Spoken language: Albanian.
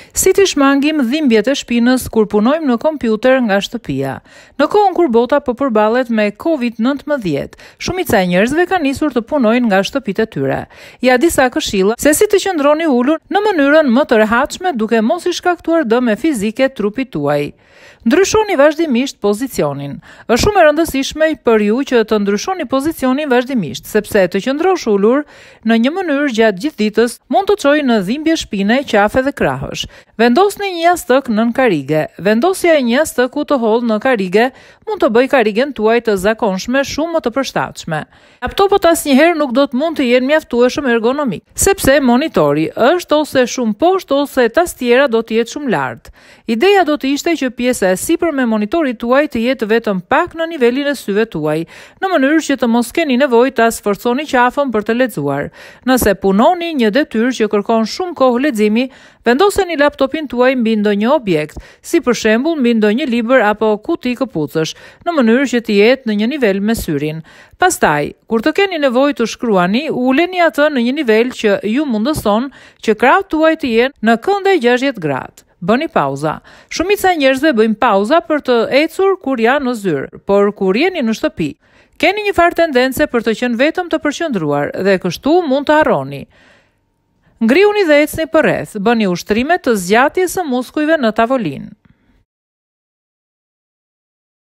Si t'i shmangim dhimbjet e shpinës kur punojmë në kompjuter nga shtëpia. Në kohën kur bota po përballet me COVID-19, shumica e njerëzve kanë nisur të punojnë nga shtëpitë e tyre. Ja disa këshilla se si të qëndroni ulur në mënyrën më të rehatshme duke mos i shkaktuar dëme fizike trupit tuaj. Ndryshoni vazhdimisht pozicionin. Është shumë e rëndësishme për ju që të ndryshoni pozicionin vazhdimisht, sepse të qëndrosh ulur në një mënyrë gjatë gjithë ditës mund të çojë në dhimbje shpine, qafe dhe krahësh. Vendosni një jastëk nën karige. Vendosja e një jastëku të hollë në karige mund të bëjë karigen tuaj të zakonshme shumë më të përshtatshme. Laptopët asnjëherë nuk do të mund të jenë mjaftueshëm ergonomik, sepse monitori është ose shumë poshtë ose tastiera do të jetë shumë lart. Ideja do të ishte që pjesa e sipërme e monitorit tuaj të jetë vetëm pak në nivelin e syve tuaj, në mënyrë që të mos keni nevojë ta sforconi qafën për të lexuar. Nëse punoni një detyrë që kërkon shumë kohë leximi, vendoseni laptopin tuaj mbi ndonjë objekt, si për shembull mbi ndonjë libër apo kuti këpucësh, në mënyrë që të jetë në një nivel me syrin. Pastaj, kur të keni nevojë të shkruani, uleni atë në një nivel që ju mundëson që krahët tuaj të jenë në këndë 60 gradë. Bëni pauza. Shumica e njerëzve bëjnë pauza për të ecur kur janë në zyrë, por kur jeni në shtëpi, keni një farë tendence për të qenë vetëm të përqendruar dhe kështu mund të harroni. Ngriuni dhe ecni përreth, bëni ushtrime të zgjatjes së muskujve në tavolinë.